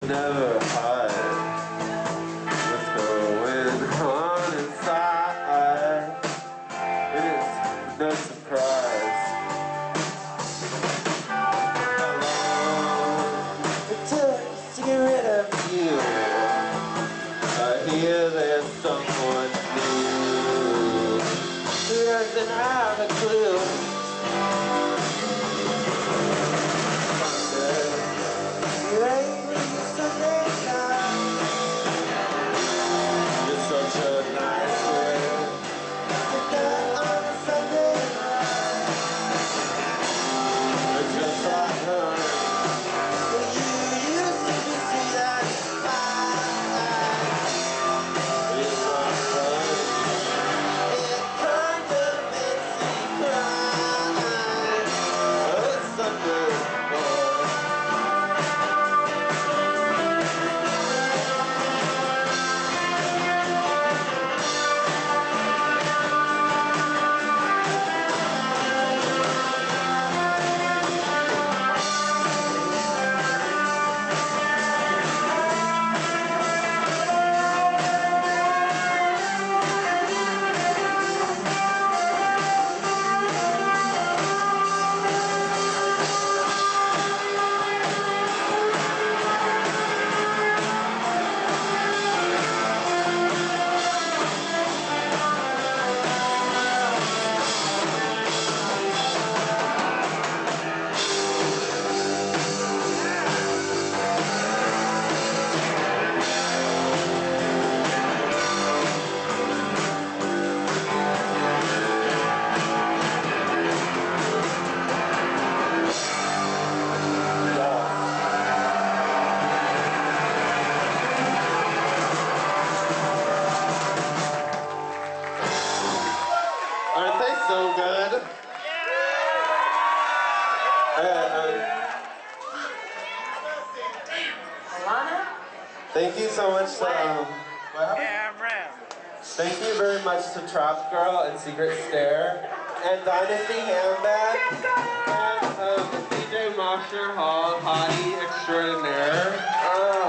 Never hide what's going on inside. It is no surprise. How long it took to get rid of you. I hear there's someone new who doesn't have a clue. Aren't they so good? Alana? Thank you so much to, thank you very much to Trap Girl and Secret Stare and Dynasty Handbag and DJ Mosher Hall, Hottie Extraordinaire.